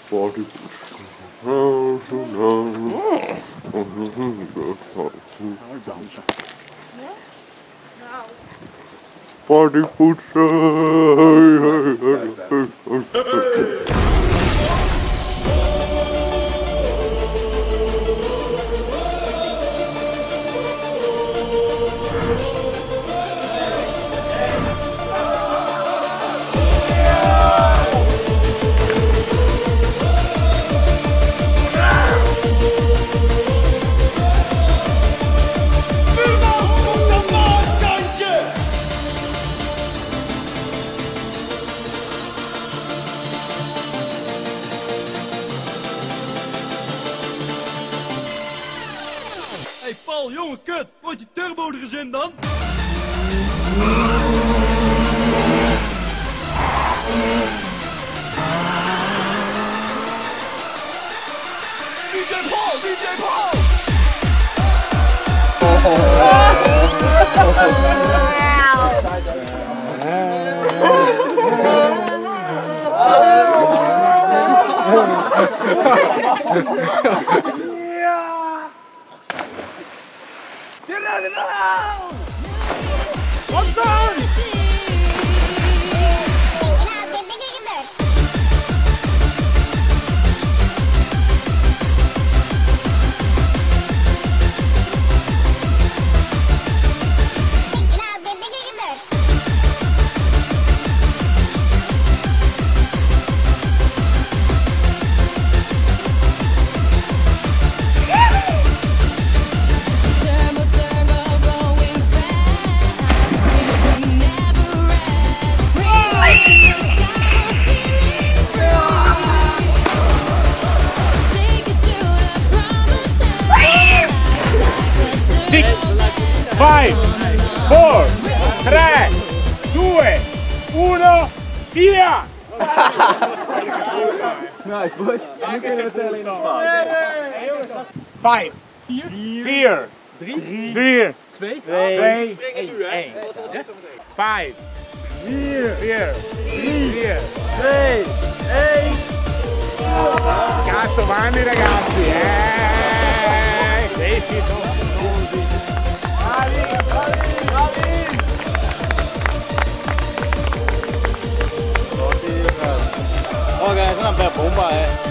Party poetsen. Hey Paul, jongen, kut! Wordt die turbo er eens in dan? DJ Paul! DJ Paul! Get out of the house! What's done? Five, four, 3, 2, 1, via! Nice boys. Nu kunnen we tellen in de 5, 4, 3, 2, 1. 5, 4, 3, 2, 1. Cazzo, vanno ragazzi, questi sono Ok, cái làm đẹp 4 bài.